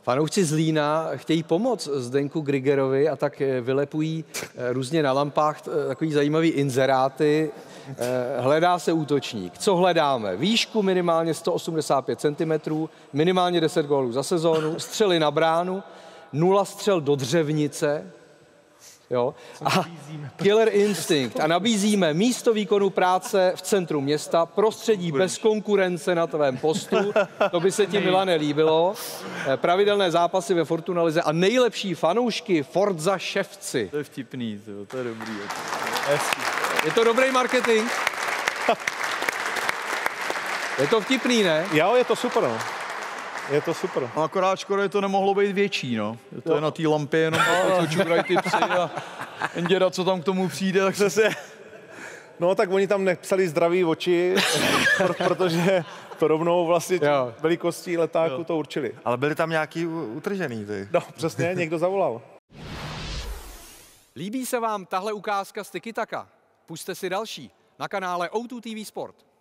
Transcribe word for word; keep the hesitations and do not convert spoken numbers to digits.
Fanoušci Zlína chtějí pomoct Zdenku Griggerovi a tak vylepují různě na lampách takový zajímavý inzeráty. Hledá se útočník. Co hledáme? Výšku minimálně sto osmdesát pět centimetrů, minimálně deset gólů za sezónu, střely na bránu, nula střel do dřevnice, jo? A killer instinct. A nabízíme místo výkonu práce v centru města, prostředí bez konkurence na tvém postu, to by se ti, Milane, líbilo, pravidelné zápasy ve Fortuna lize a nejlepší fanoušky Forza Ševci. To je vtipný, to, to je dobrý. Je to dobrý marketing? Je to vtipný, ne? Jo, je to super, no. Je to super. No, akorát škoda, že to nemohlo být větší, no. To jo. Je na té lampě jenom to, co čurají ty psy a jen děda, co tam k tomu přijde, tak se... No tak oni tam nepsali zdraví oči, protože to rovnou vlastně velikostí letáku jo. to určili. Ale byli tam nějaký utržený, ty. No, přesně, někdo zavolal. Líbí se vám tahle ukázka z Tiki Taka? Pusťte si další na kanále O dva T V Sport.